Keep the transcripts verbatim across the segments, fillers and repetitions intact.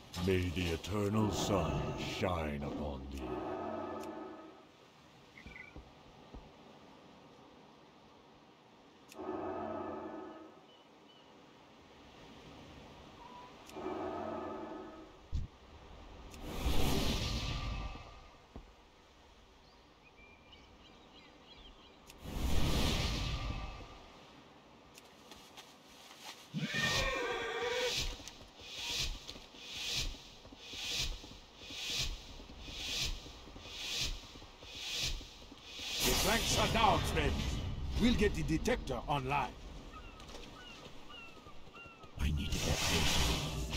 May the eternal sun shine upon thee. Ranks are down, friends. We'll get the detector online. I need to get closer.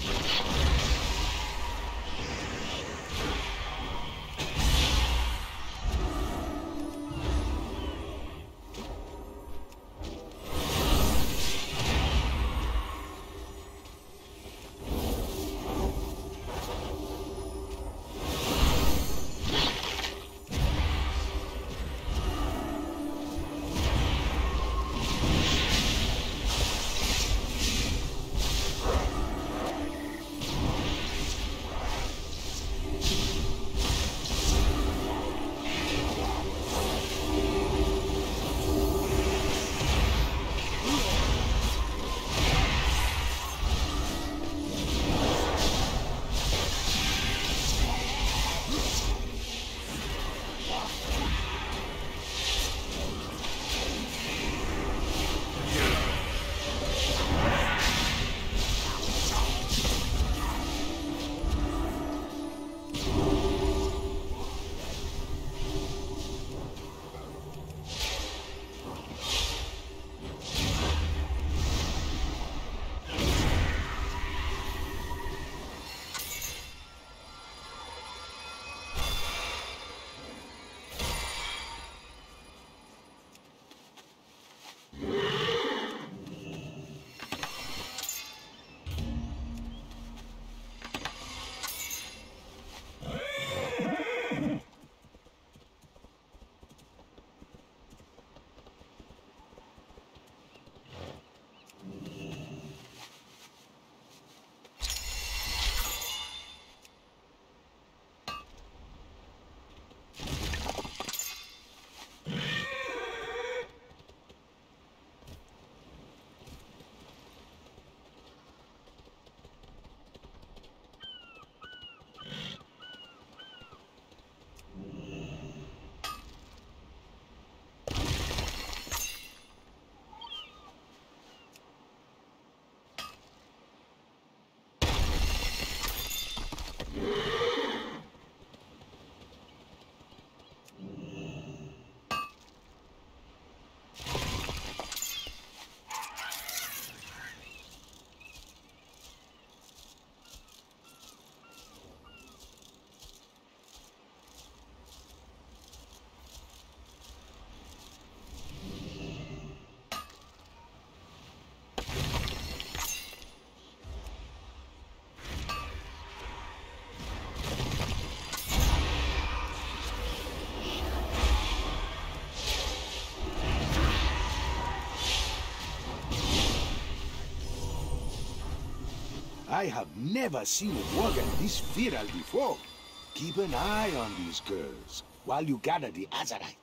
I have never seen a worker this virile before. Keep an eye on these girls while you gather the azurite.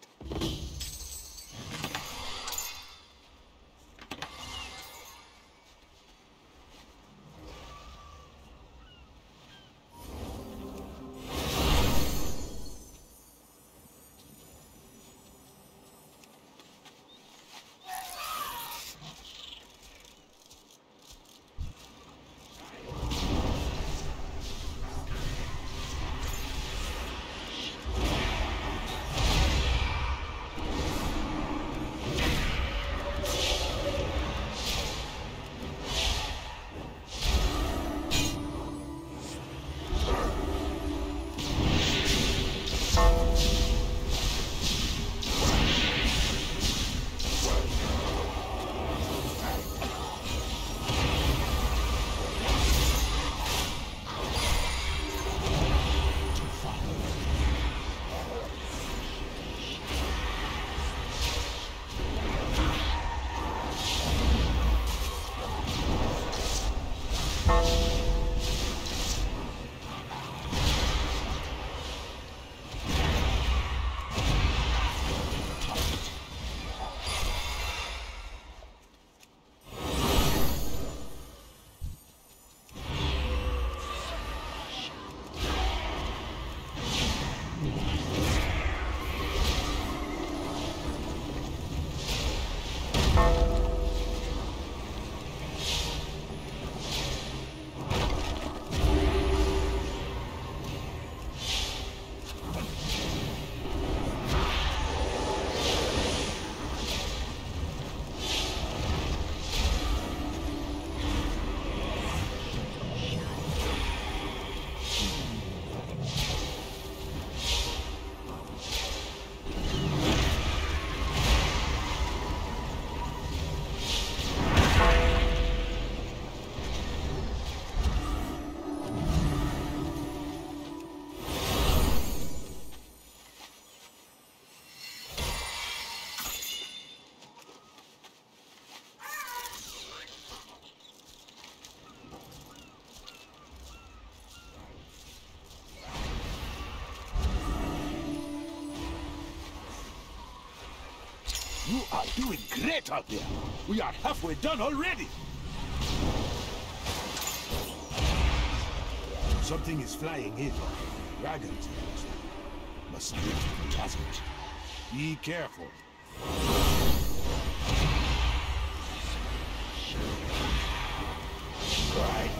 You are doing great out there. We are halfway done already. Something is flying in. Dragons. Must live in the desert. Be careful. Right.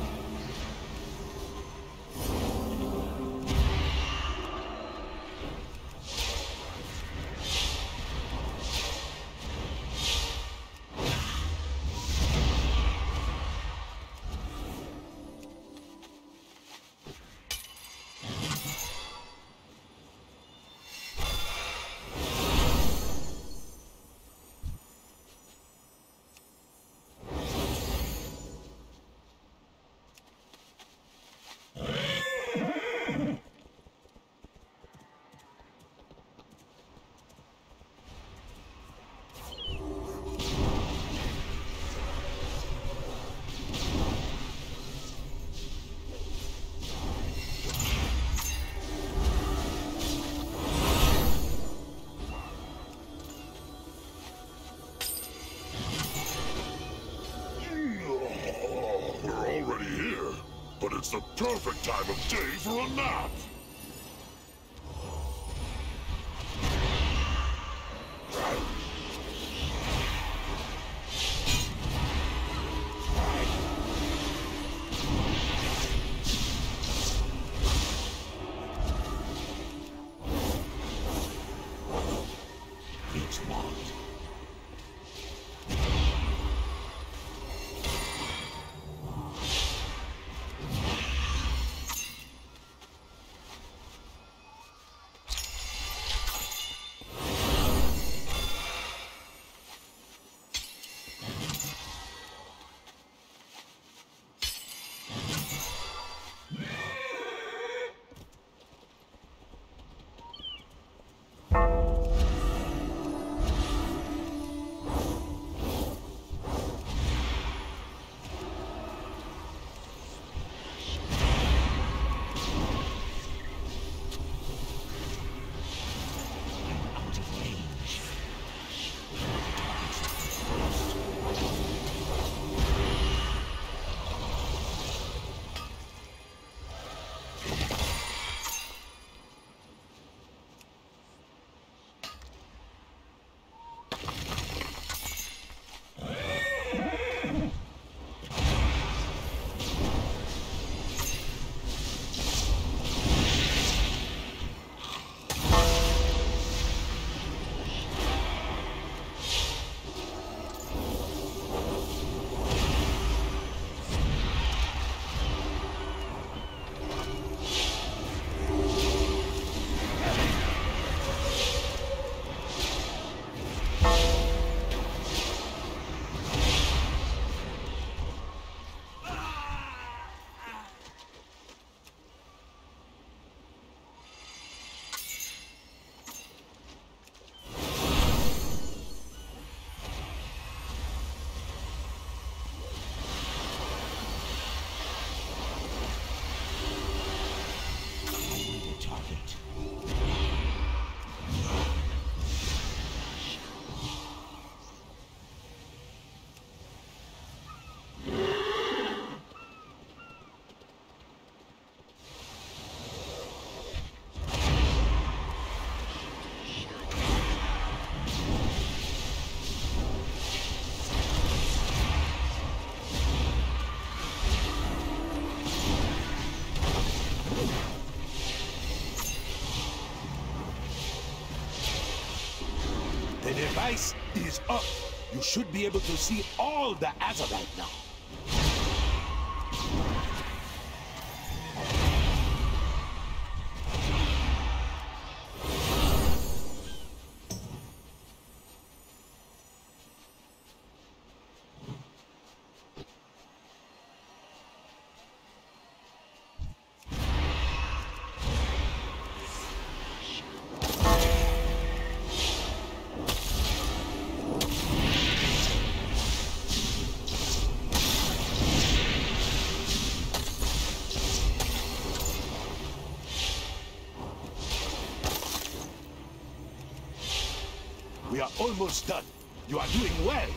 But it's the perfect time of day for a nap! It's locked. The device is up. You should be able to see all the Azerite now. We are almost done. You are doing well.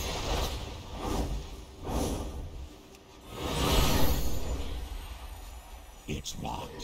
It's locked.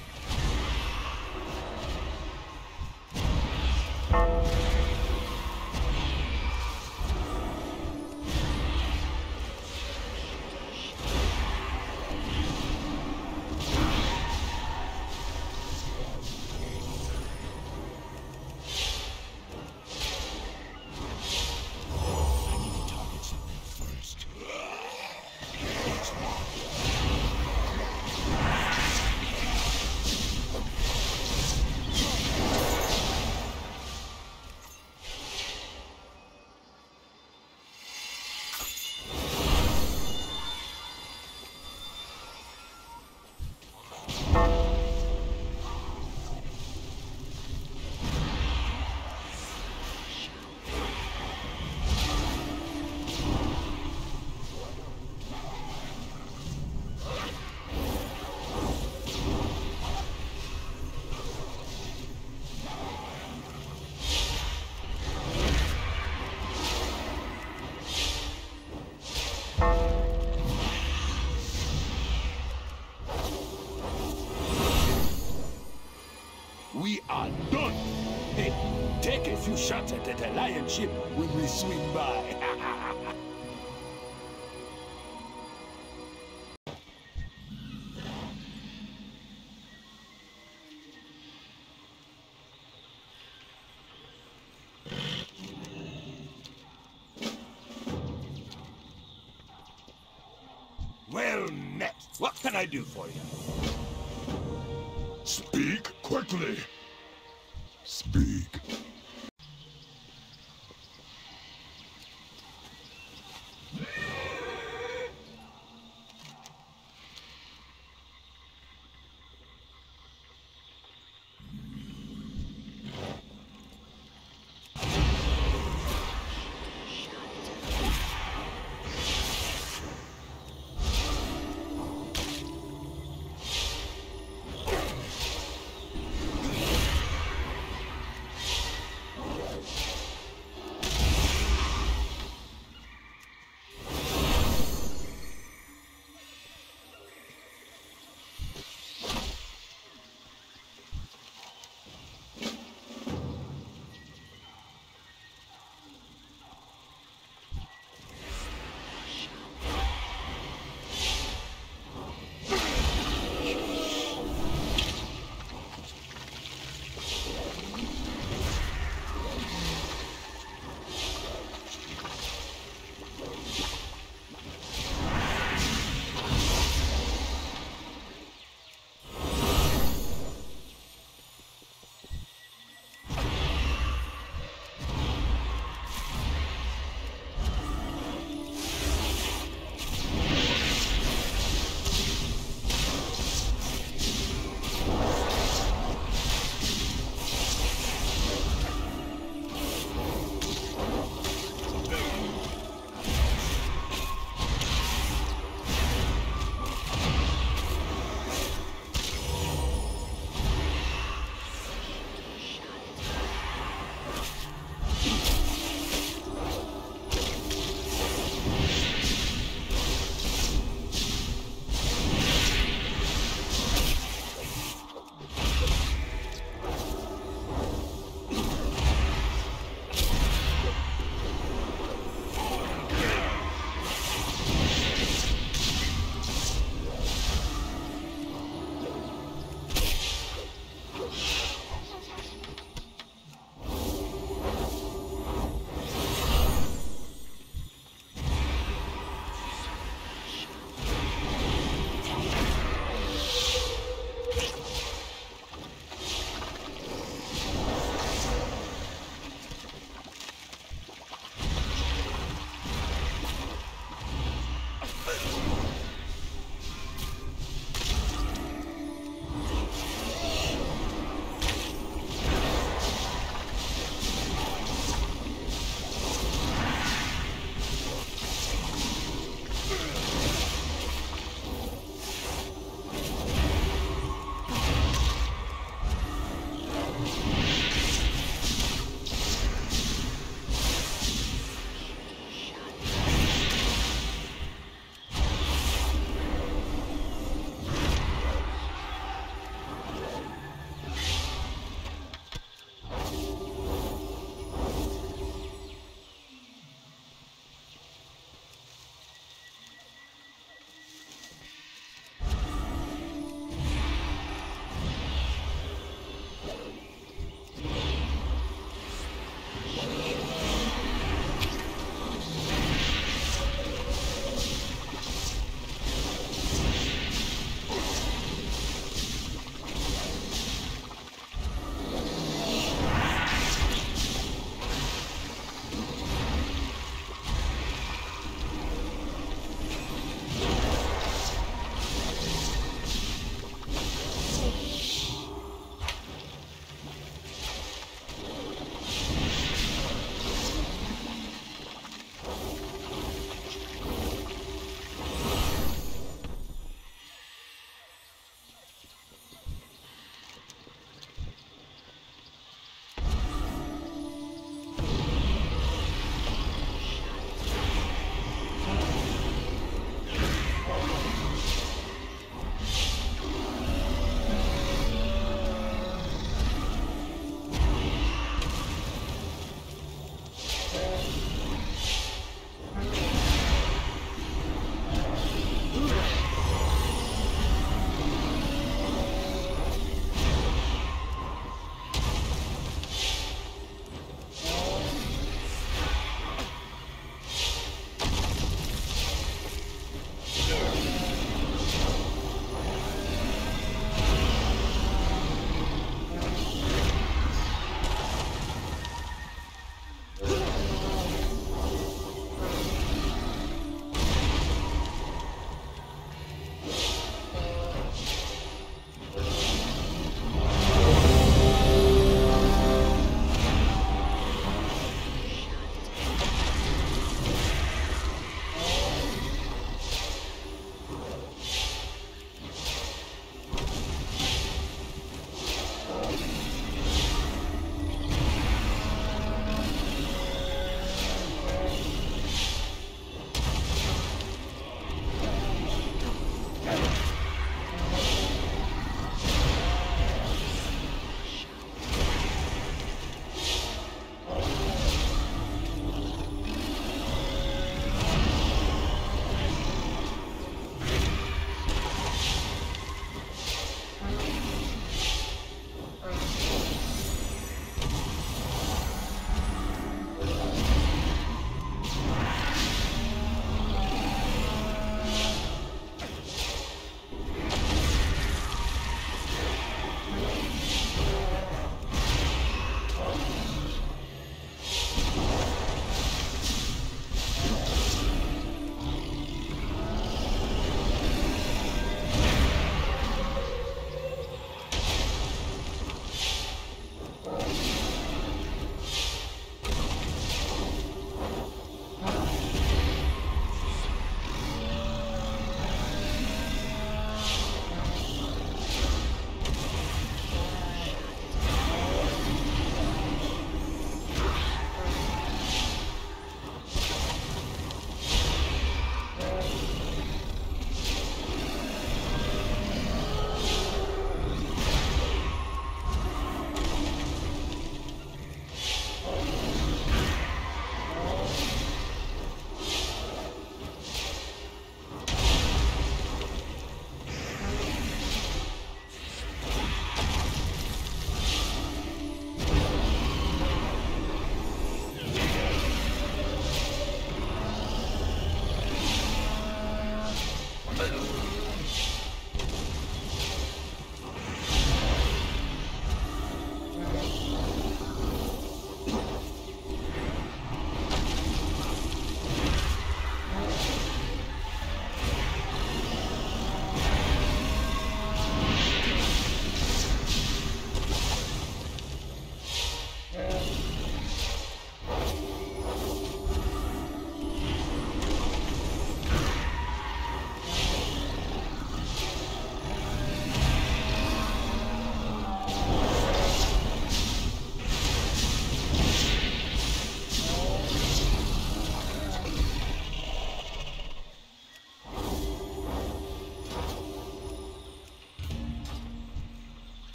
We are done. Hey, take a few shots at that alliance ship when we swing by. Well met. What can I do for you? Speak quickly. Speak.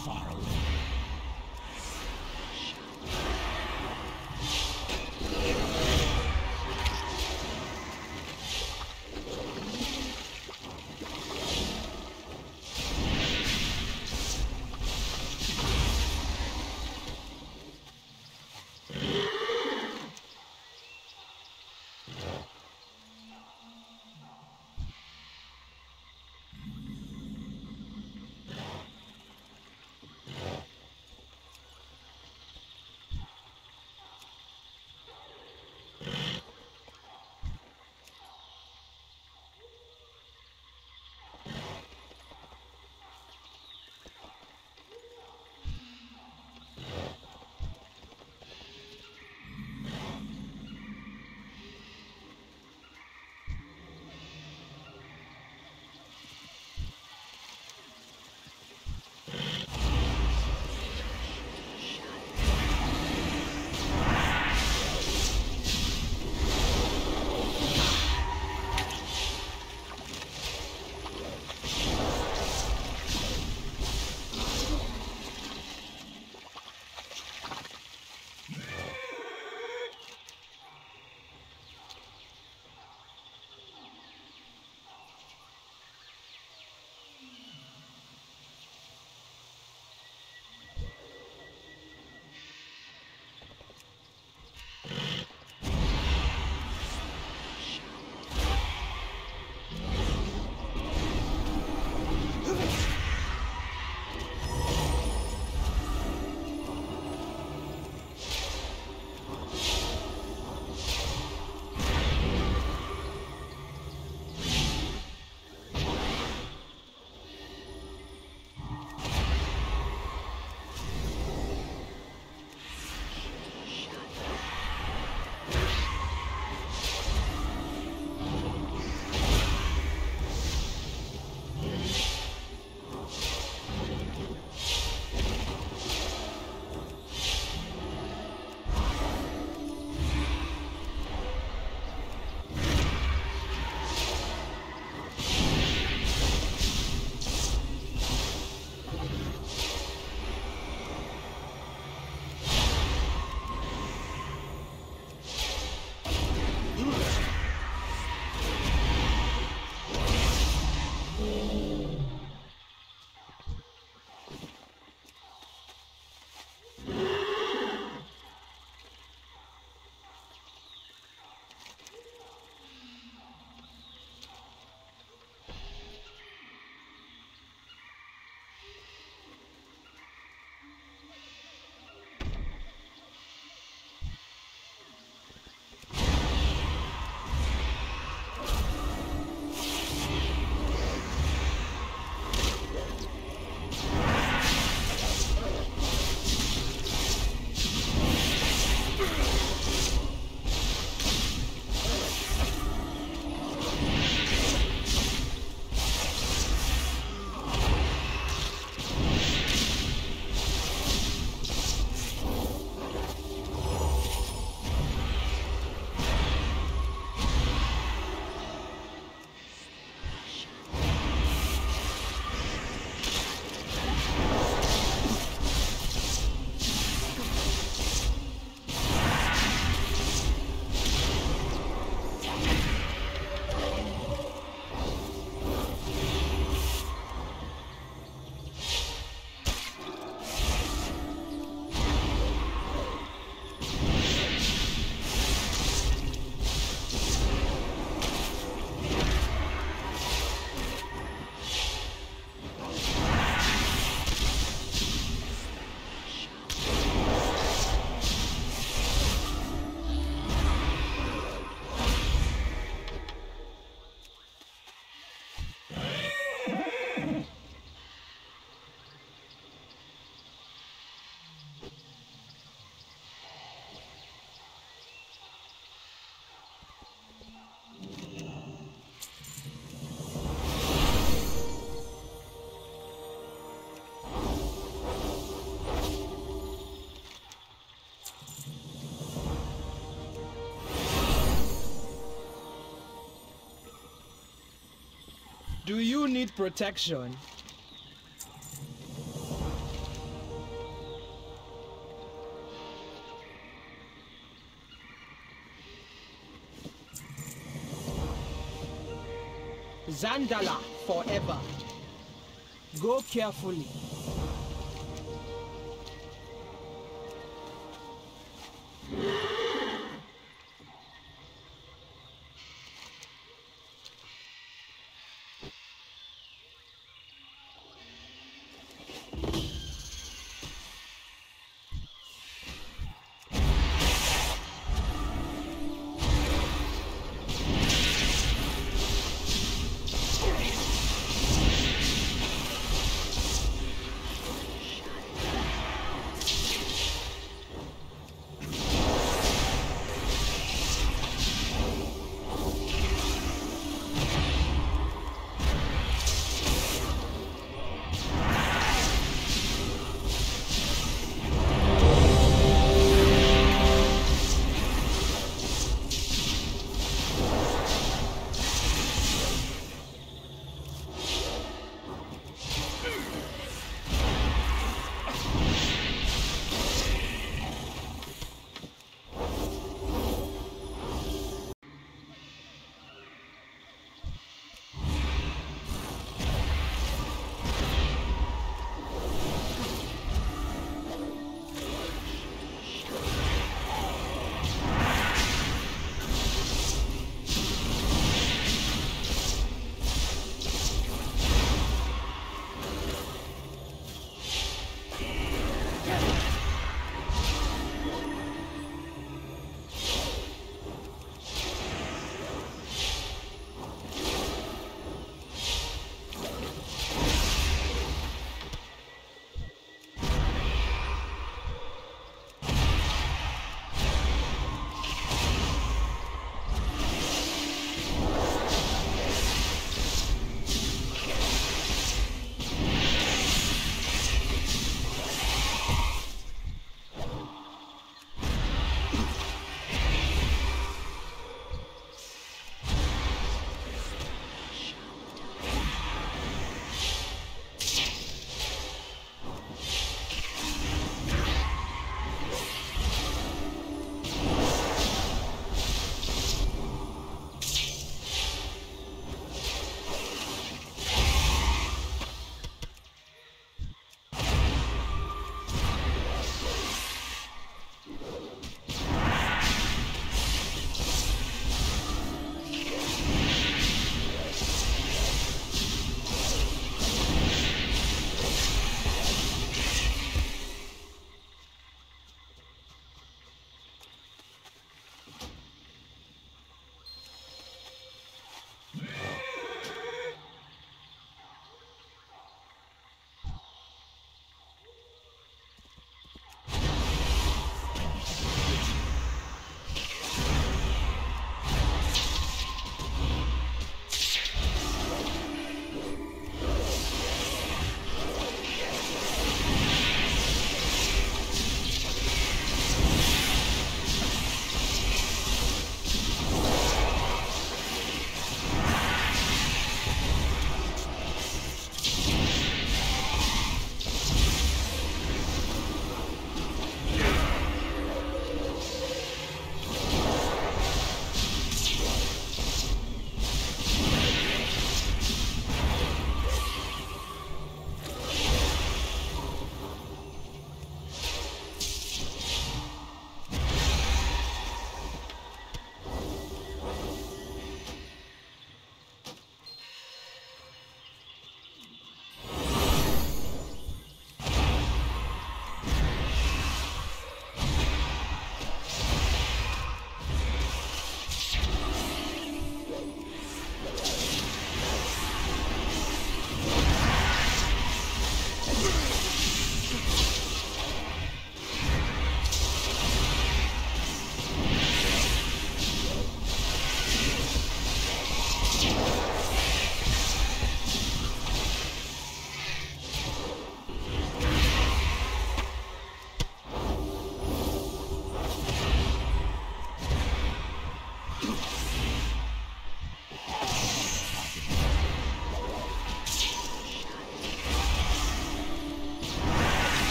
far away. Do you need protection? Zandala forever. Go carefully.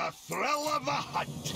the thrill of the hunt.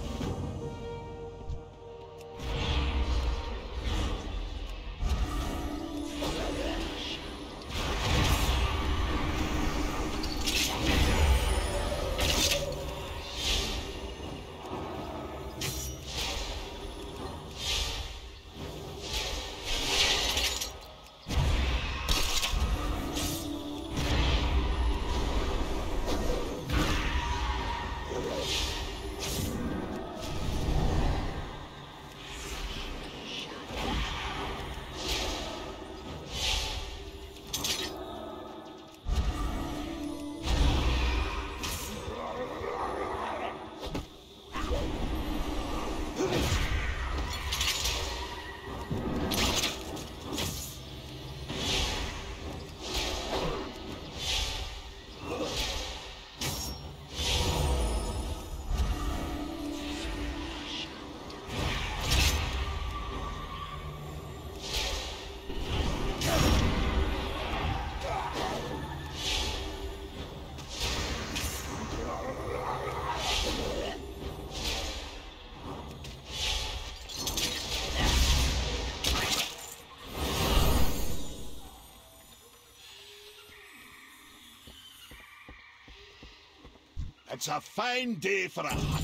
It's a fine day for a hunt.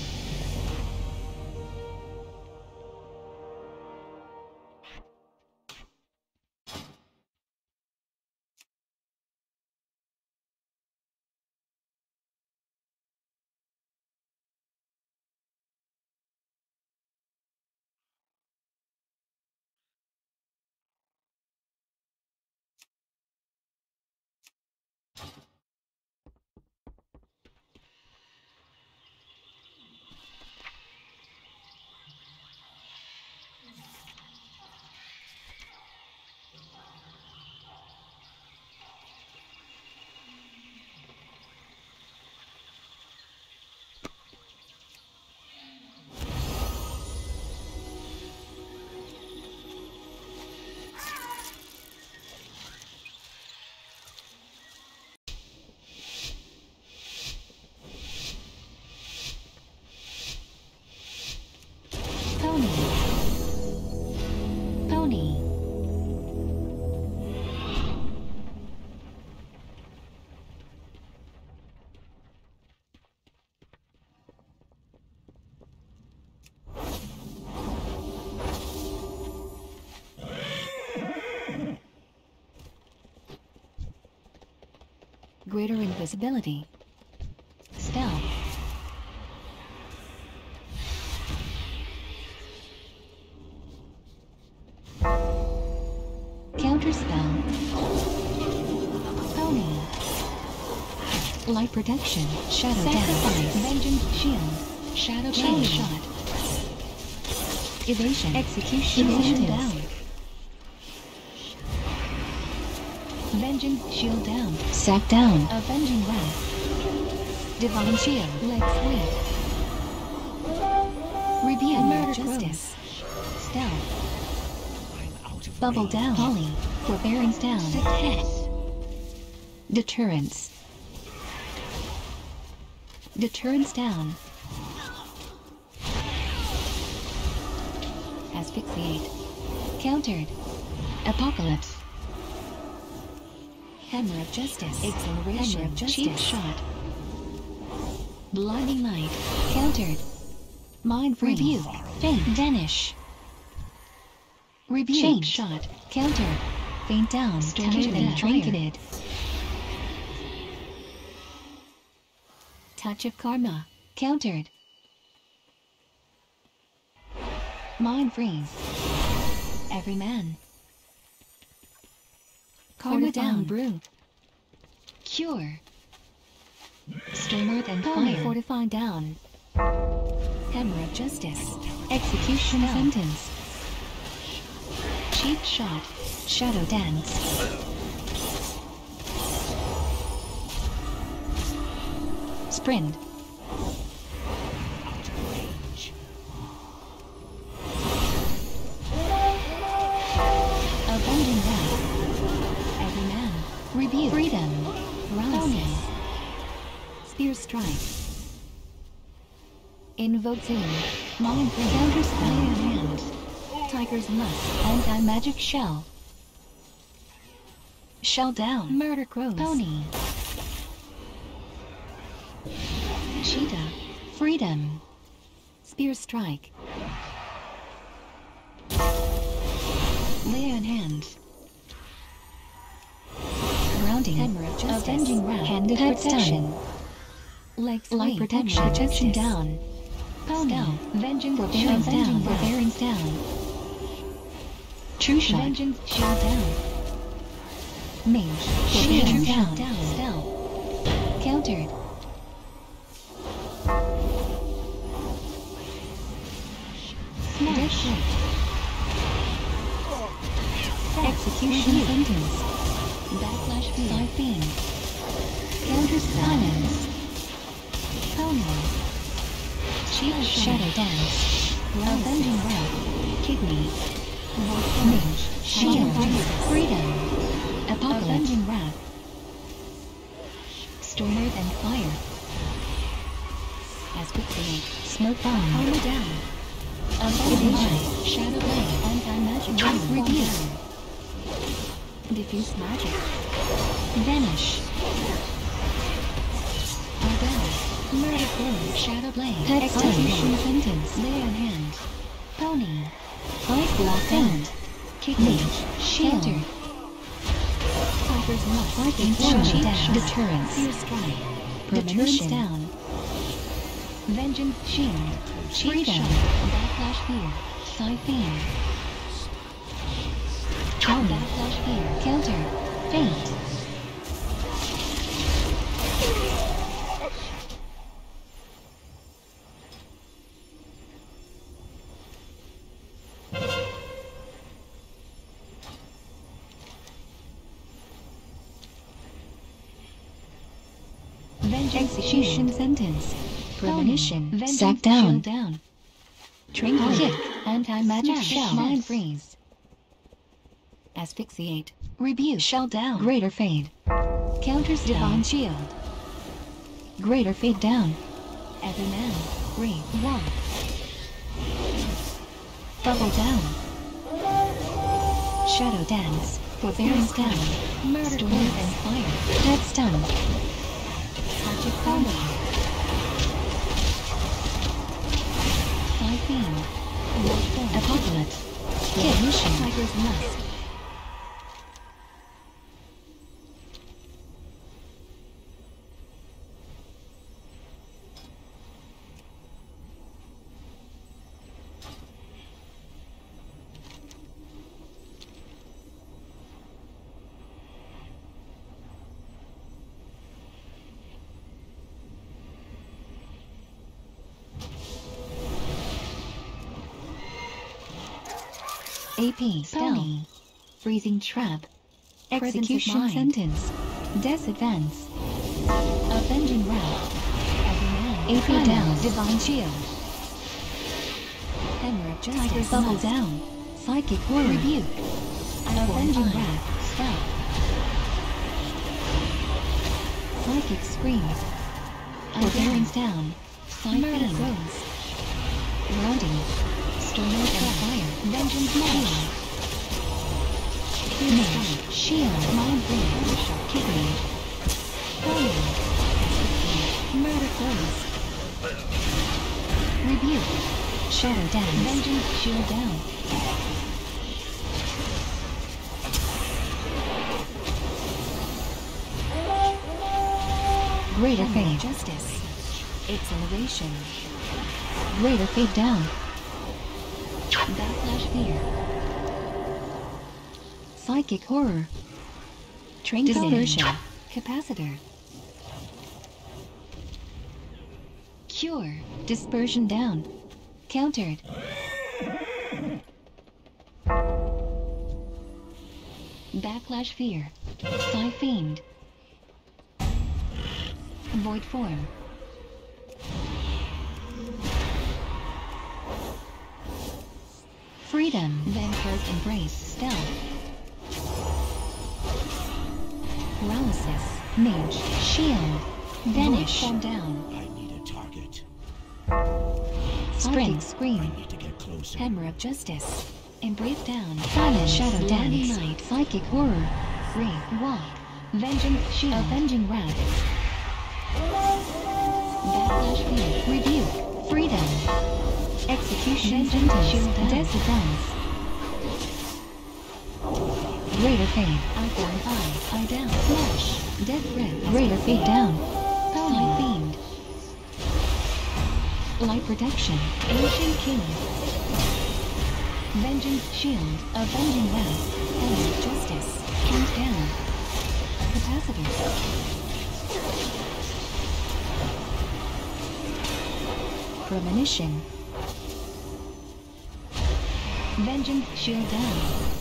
Greater invisibility. Stealth. Counterspell. Pony. Light protection. Shadow Sacrifice. Vengeance shield. Shadow chain shot. Evasion. Execution. Evasion down. Vengeance shield down. Sack down. Avenging wrath. Divine shield. Leg sweep. Reveal murder justice. Stealth. Bubble down. Holly. Forbearance down. Success. Deterrence. Deterrence down. Asphyxiate. Countered. Apocalypse. Hammer of Justice. Exhilaration. Hammer of Justice. Cheap shot. Blinding Light. Countered. Mind Freeze. Rebuke. Faint. Vanish. Rebuke. Chain shot. Counter. Faint down. Countered. Trinketed. Touch of Karma. Countered. Mind Freeze. Every man. Karma down. Brew. Cure. Storm Earth and Fire. Fortify down. Hammer of Justice. Execution sentence. Cheap shot. Shadow Dance. Sprint. Abundant Wrath. Every man. Rebuke. Freedom. Rise. Spear Strike. Invoke Zoom. Mind Freeze. Counter spell in hand. Tiger's Musk. Anti-magic shell. Shell down. Murder crows. Pony. Cheetah. Freedom. Spear strike. Lay on hand. Grounding. Hemorrhage. Avenging round. Handed protection. Legs light protection. Protection down. Pony. Down. Vengeance. Forbearance down. Forbearance down. True shot. Vengeance. Shield down. Mage. Shield down. Down. Spell. Countered. Smash. Execution sentence. Backlash field. Fiend. Counter silence. Pony. Shield shadow dance. Avenging breath. Kidney. Mage. Shield. Freedom. Apocalypse. Avenging wrath. Stormer and fire. As quickly. Smoke bomb. Armor down. Avenging light. Shadowlands. Anti-magic. Review. Diffuse magic. Vanish. Albella. Murder flow. Shadowblade. Execution sentence. Lay on hand. Pony. Fight block end. Kick mage. Shield. Tiger's Musk. Fighting shot down. Deterrence. Fear strike. Deterrence down. Vengeance shield. Freedom. Backlash fear. Siphene. Backlash fear. Counter. Faint. Execution sentence. Premonition. Sack down. down. Trinket. Kick. Anti-magic shell. Mind freeze. Asphyxiate. Rebuke. Shell down. Greater fade. Counter spell. Divine shield. Greater fade down. Every man. Raid. Walk. Double down. Shadow dance. Forbearance down. Murder. Storm and fire. Head stun. Magic combo. Siphene. Apocalypse. Kick. Tiger's Musk. A P. Spell. Freezing trap. Execution sentence. Death advance. Avenging wrath. A P down. Divine shield. Hemorrhage justice. Tiger's bubble down. Psychic war. Rebuke. Avenging wrath. Spell. Psychic scream. Forbearance down. Siphene. Rose. Grounding. Storm and fire. Vengeance shield. Mage. Shield. Mind freeze. Kidney. Fire. Murder close. Rebuke. Shadow dance. Vengeance shield down. Greater fade. Justice. Acceleration. Greater fade down. Backlash fear. Psychic horror. Trinket. Dispersion. Capacitor. Cure. Dispersion down. Countered. Backlash fear. Siphene. Void form. Freedom. Vampire's embrace. Stealth. Paralysis. Mage. Shield. Vanish. Calm down. I need a target. Sprint. Scream. I need to get closer. Hammer of Justice. Embrace down. Silence. Shadow Dance. Night. Psychic Horror. Free. Walk. Vengeance Shield. Avenging Wrath. Backlash Field. Rebuke. Freedom. Execution. Vengeance Shield. Death Defense. Greater Fade. Eye down. Eye. Eye down. Flash. Death Red. Greater Fade down. Pony Fiend. Light Protection. Ancient King. Vengeance Shield. Avenging Wrath. Hammer of Justice. Count down. Capacitor. Premonition. Vengeance Shield down.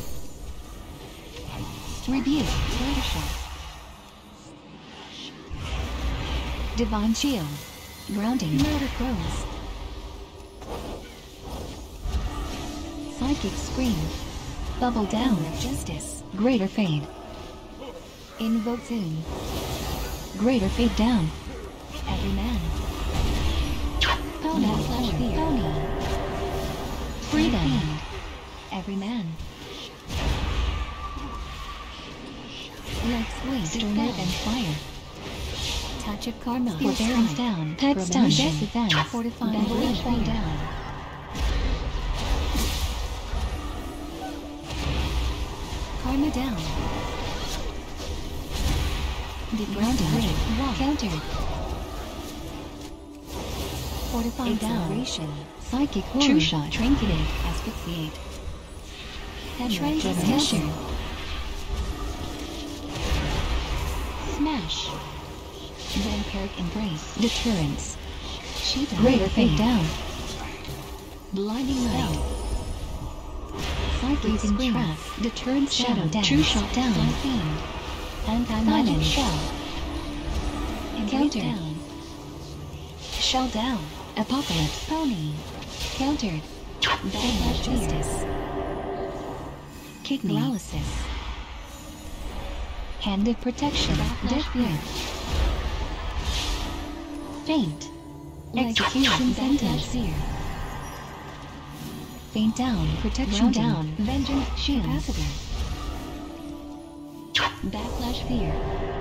Rebuke. Murder Shot. Divine Shield. Grounding. Murder Crows. Psychic Scream. Bubble Down of Justice. Greater Fade. Invoke Zoom. Greater Fade down. Every man. Pony. Flash Fear. Pony. Freedom. Every man. Let's wait. Storm and Fire. Touch of Karma. Forbearance down. Pet Stun. Death Defense. Fortifying Blade down. Karma down. Degrounding Ring. Walk. Countered. Fortify down. Psychic Horror. True Shot. Trinketed. Asphyxiate. Transmission. Smash. Vampiric Embrace. Deterrence. Sheet. Greater Fade down. Blinding Light. Psychic Trap. Deterrence. Shadow down. True Shot down. Fiend. Anti-Magic Shell. Counter. Down. Shell down. Apocalypse. Pony. Countered. Backlash Justice. Kidney. Paralysis. Hand of Protection. Death Grip. Faint. Execution Sentence. Faint down. Protection down. Vengeance Shield. Capacitor. Backlash Fear.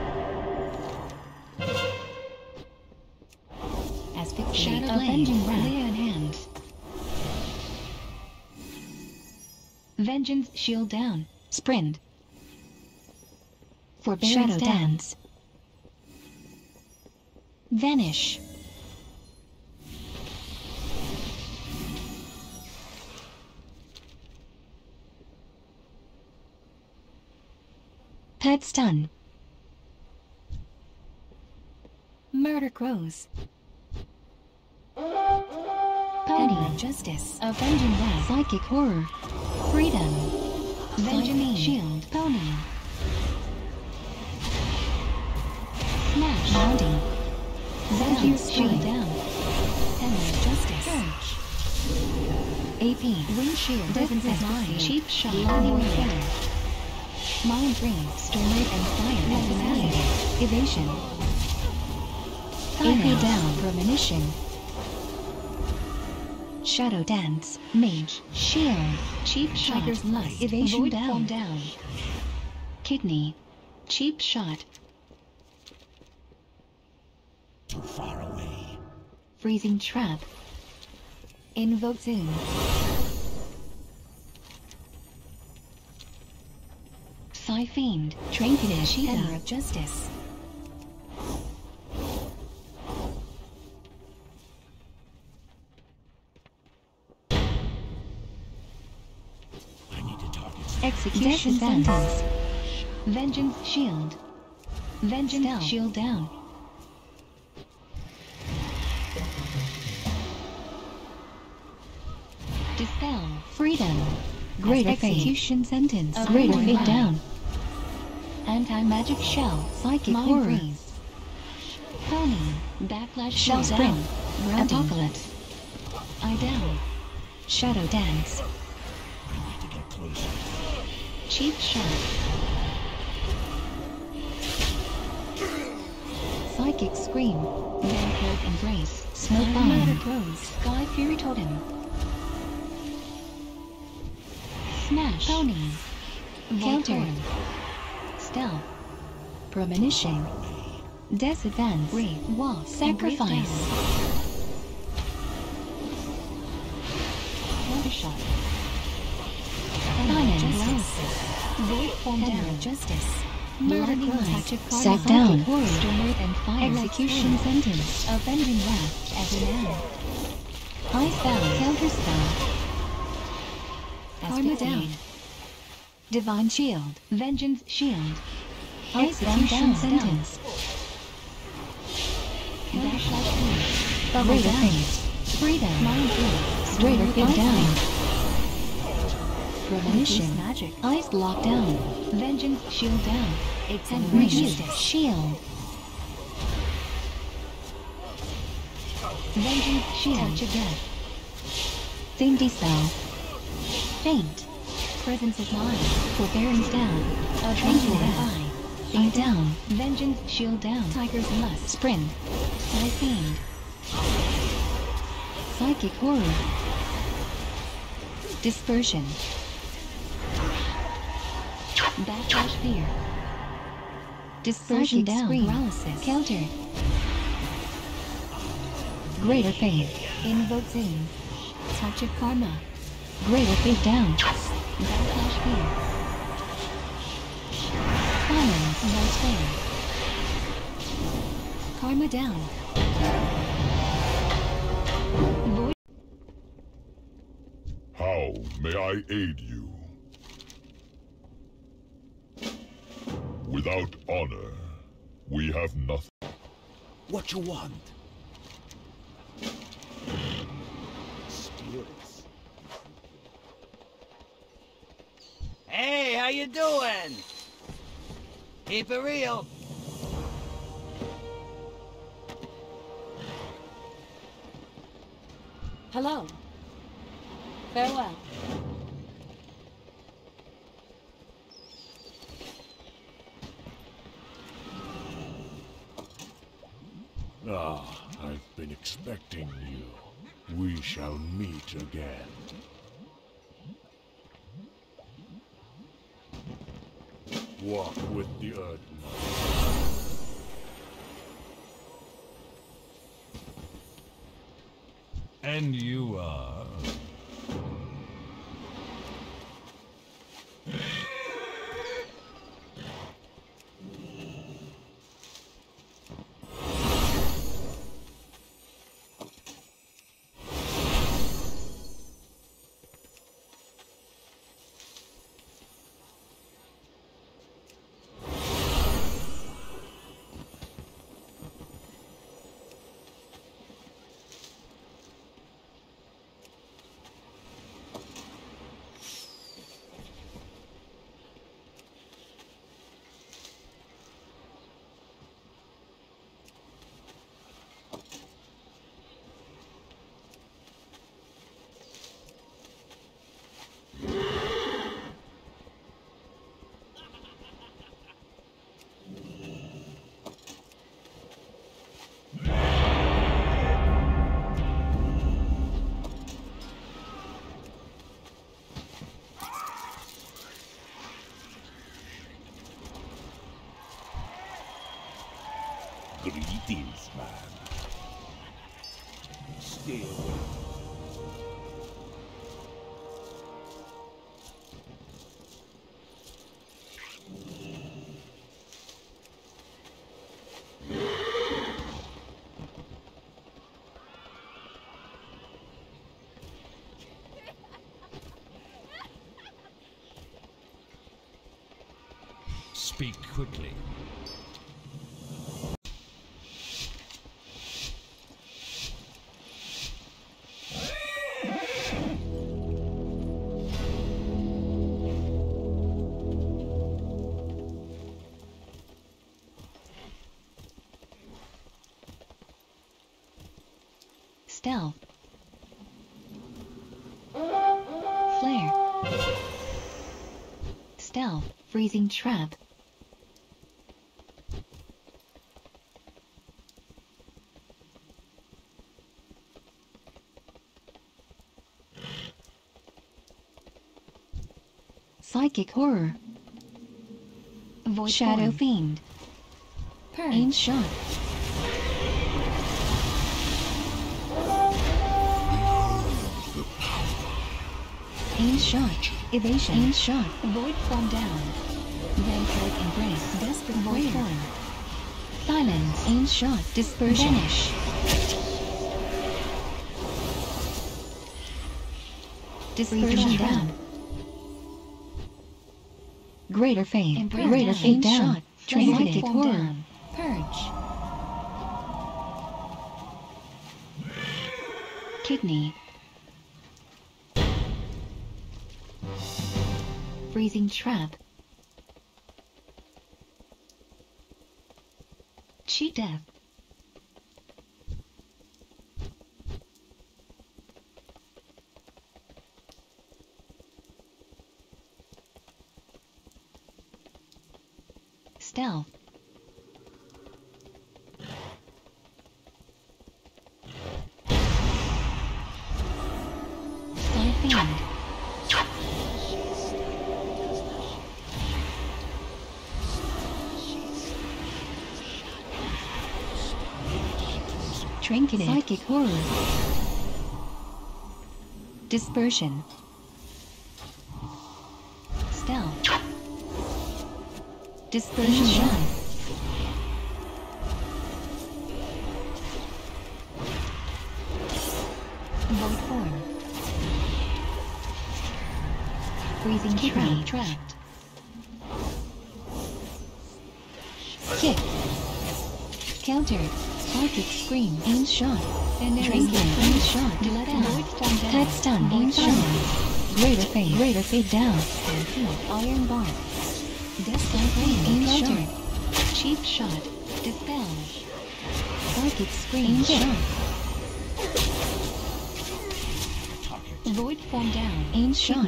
Asphyxiate. Avenging Wrath. Lay on hand. Vengeance Shield down. Sprint. Forbearance Shadow Dance. Vanish. Pet Stun. Murder Crows. Penny of Justice. Avenging Wrath. Psychic Horror. Freedom. Vengeance Shield. Pony. Smash. Mounting. Vengeance Shield down. Penny of Justice. Surge. A P. Wind Shear. Defensive Line. Cheap Shot. Lightning Killer. Mind Ring. Storm and Fire. Evasion. A P down. Premonition. Shadow Dance. Mage. Shield. Cheap Shot. Tiger's Light. Evasion Void down. down. Kidney. Cheap Shot. Too far away. Freezing Trap. Invoke Zoom. Psy Fiend. Trinketed. Hammer of Justice. I need to target. Execution Sentence. Vengeance Shield. Vengeance down. Shield down. Dispel. Freedom. Greater Execution Sentence. Uh, Greater Fade down. Anti-Magic Shell. Psychic Horror. Freeze. Pony. Backlash Shell Sprint. Apocalypse. Eye down. Shadow Dance. I need to get closer. Cheap Shot. Psychic Scream. Vampiric Embrace. Smoke Bomb. Close. Sky Fury Totem. Smash. Pony. Counter. Stealth. Premonition. Disadvance. Brave. Wall. Sacrifice. Countershot. Fire. Justice. Void Form Down. Justice. Murder Close. Sack down. Strength and fire. Execution Sentence. Avenging Wrath. As an end. Ice Bound. Counterspell. Karma down. Divine Shield. Vengeance Shield. Execution Sentence. Dash Bubble down. Freedom. Mind Blue. Greater Feed down. Premonition. Magic. Ice Lock down. Vengeance Shield down. Execution Shield. Vengeance Shield. Touch of Death. Theme Dispel. Faint. Presence of Mind. Forbearance down. A Changing Eye. Fade down. Vengeance Shield down. Tiger's Lust. Sprint. Sky Fiend. Psychic Horror. Dispersion. Backlash Fear. Dispersion down. Screen. Paralysis. Counter. Greater Faith. Invoke Zing. Touch of Karma. Greater Faith down. Backlash Fear. Fire. No Spare. Karma down. Void. How may I aid you? Without honor, we have nothing. What you want? Spirits. Hey, how you doing? Keep it real. Hello. Farewell. Ah, I've been expecting you. We shall meet again. Walk with the earth now. And you are... Greetings, man. Stay away. Speak quickly. Stealth. Flare. Stealth. Freezing Trap. Psychic horror. Void Shadow form. Fiend. Purge. Aim shot. Aim shot. Evasion. Aim shot. Void form down. Vampiric embrace. Desperate void form. Silence. Aim shot. Dispersion. Vanish. Dispersion down. Greater fame. Greater fame down. Shot. Trinketed horror. Down. Purge. Kidney. Freezing trap. Cheat death. Stealth. Sky Fiend. Trinketed. Psychic horror. Dispersion. Stealth. Dispersion shot. Void form. Freezing trap. Trapped. Kick. Countered. Psychic scream. Aim shot. Drinking. Aim shot. Let down. Head stun. Aim shot. Greater fade. Greater fade down. Iron bar. Death flame. Aim shot. Cheap shot. Dispel. Psychic scream. Aim shot. Void form down. Aim shot.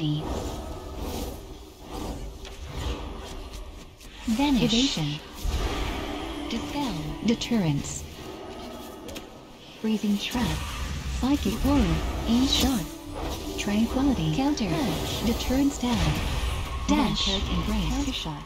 Vanish. Evasion. Dispel. Deterrence. Freezing trap. Psychic horror. Aim shot. Tranquility. Counter. Punch. Deterrence down. Dash. Embrace. Counter shot.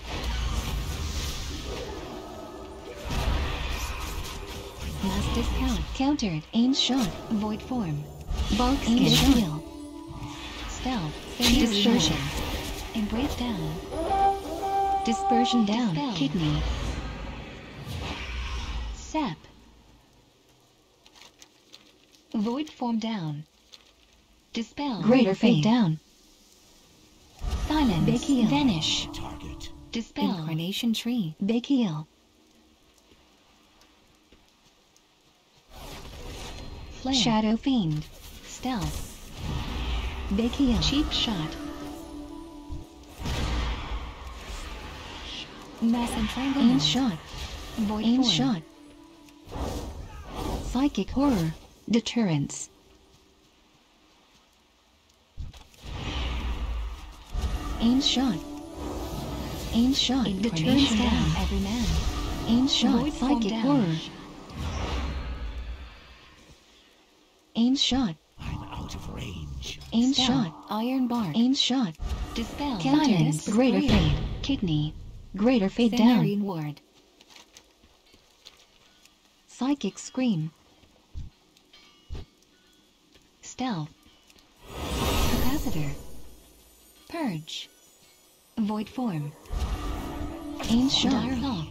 Mass discount. Countered. Aim shot. Void form. Bulk aim shield. Stealth. Dispersion. Embrace down. Dispersion down. Dispel. Kidney. Sap. Void form down. Dispel. Greater fade down. Silence. Big heal. Vanish. Target. Dispel. Incarnation tree. Big heal. Flare. Shadow fiend. Stealth. Big heal. Cheap shot. Mass entanglement. Aim shot. Void Aim form. Shot. Psychic horror. Deterrence. Aim shot. Aim shot. Deterrence down. Every man. Aim shot. Void psychic horror. Aim shot. I'm out of range. Aim Spell. Shot. Iron bar. Aim shot. Dispel. Silence. Greater fade. Kidney. Greater fade down. Ward. Psychic scream. Stealth. Capacitor. Purge. Void form. Aim shot. Dire Hawk.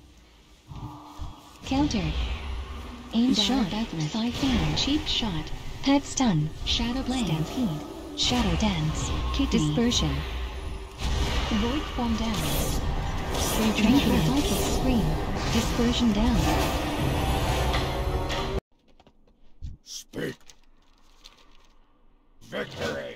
Countered. Aim Dire shot. Siphon. Cheap shot. Head stun. Shadow blade. Stampede. Shadow dance. Kidney. Dispersion. Void form down. Tranquil. Psychic scream. Dispersion down. Speak. Victory.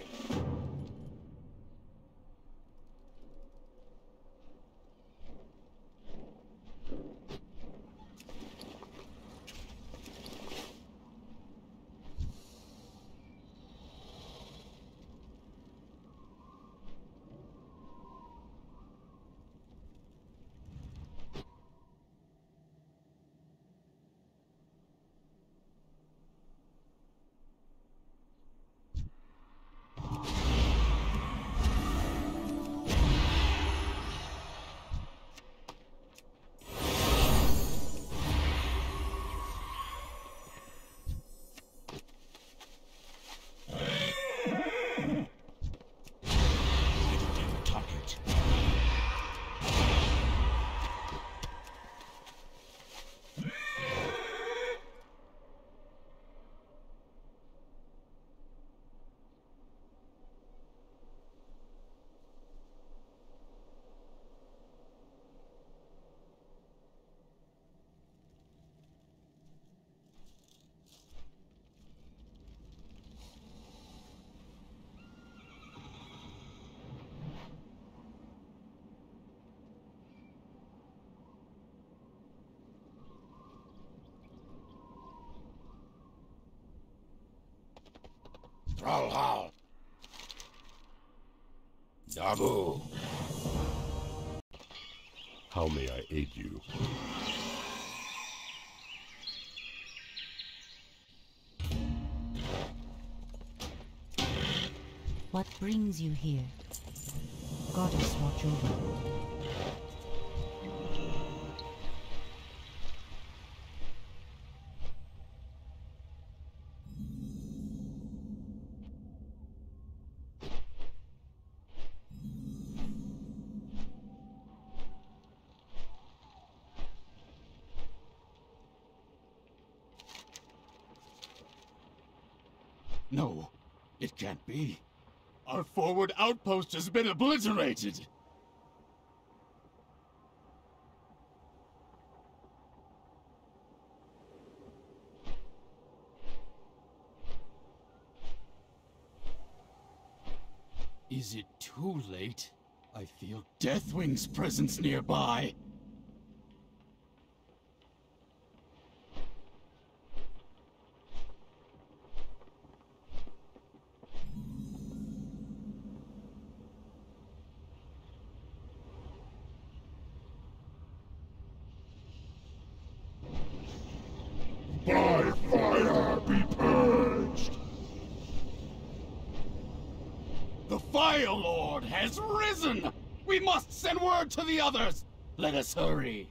overhaul. Dabu. How may I aid you? What brings you here? Goddess watch over. No, it can't be. Our forward outpost has been obliterated! Is it too late? I feel Deathwing's presence nearby. By fire be purged! The Fire Lord has risen! We must send word to the others! Let us hurry!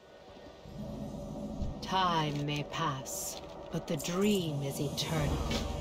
Time may pass, but the dream is eternal.